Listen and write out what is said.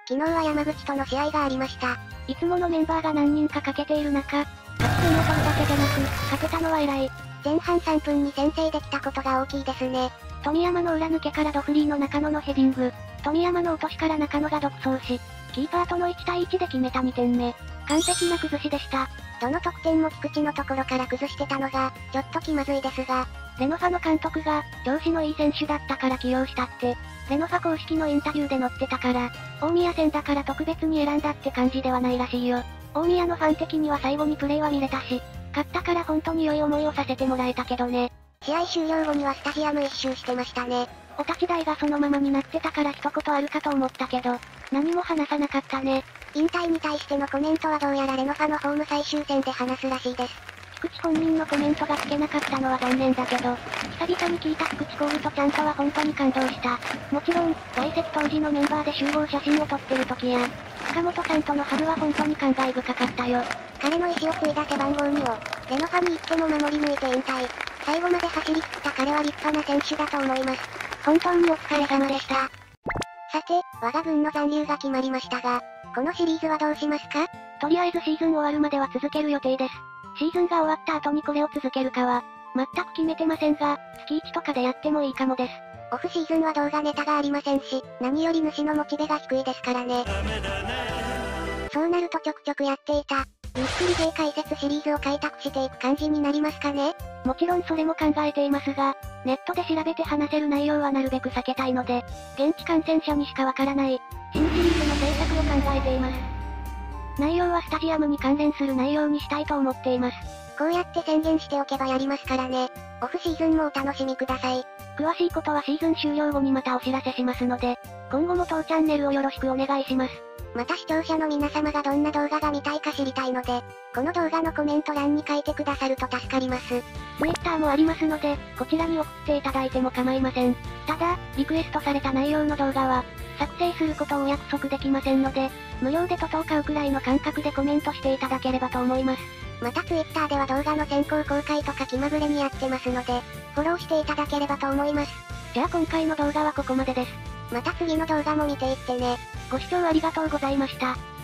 昨日は山口との試合がありました。 いつものメンバーが何人か欠けている中、勝ち点を取るだけでなく、勝てたのは偉い。 前半3分に先制できたことが大きいですね。 富山の裏抜けからドフリーの中野のヘディング。富山の落としから中野が独走し、キーパーとの1対1で決めた2点目。完璧な崩しでした。 どの得点も菊池のところから崩してたのが、ちょっと気まずいですが。 レノファの監督が、調子のいい選手だったから起用したって、レノファ公式のインタビューで載ってたから、大宮戦だから特別に選んだって感じではないらしいよ。大宮のファン的には最後にプレーは見れたし、勝ったから本当に良い思いをさせてもらえたけどね。 試合終了後にはスタジアム一周してましたね。 お立ち台がそのままになってたから一言あるかと思ったけど、何も話さなかったね。 引退に対してのコメントはどうやらレノファのホーム最終戦で話すらしいです。 菊池本人のコメントが聞けなかったのは残念だけど、久々に聞いた菊池コールとちゃんとは本当に感動した。もちろん、在籍当時のメンバーで集合写真を撮ってる時や、塚本さんとのハグは本当に感慨深かったよ。 彼の意地を継いだ背番号2を、レノファに行っても守り抜いて引退。最後まで走り切った彼は立派な選手だと思います。 本当にお疲れ様でした。 さて、我が軍の残留が決まりましたが、このシリーズはどうしますか？ とりあえずシーズン終わるまでは続ける予定です。シーズンが終わった後にこれを続けるかは、全く決めてませんが、月1とかでやってもいいかもです。 オフシーズンは動画ネタがありませんし、何より主のモチベが低いですからね。そうなるとちょくちょくやっていた、ゆっくりゲー解説シリーズを開拓していく感じになりますかね？ もちろんそれも考えていますが、ネットで調べて話せる内容はなるべく避けたいので、現地観戦者にしかわからない、新シリーズの制作を考えています。内容はスタジアムに関連する内容にしたいと思っています。 こうやって宣言しておけばやりますからね。オフシーズンもお楽しみください。 詳しいことはシーズン終了後にまたお知らせしますので、今後も当チャンネルをよろしくお願いします。 また視聴者の皆様がどんな動画が見たいか知りたいので、この動画のコメント欄に書いてくださると助かります。 Twitter もありますので、こちらに送っていただいても構いません。ただ、リクエストされた内容の動画は、作成することをお約束できませんので、無料でトトを買うくらいの感覚でコメントしていただければと思います。 また Twitter では動画の先行公開とか気まぐれにやってますので、フォローしていただければと思います。 じゃあ今回の動画はここまでです。 また次の動画も見ていってね。 ご視聴ありがとうございました。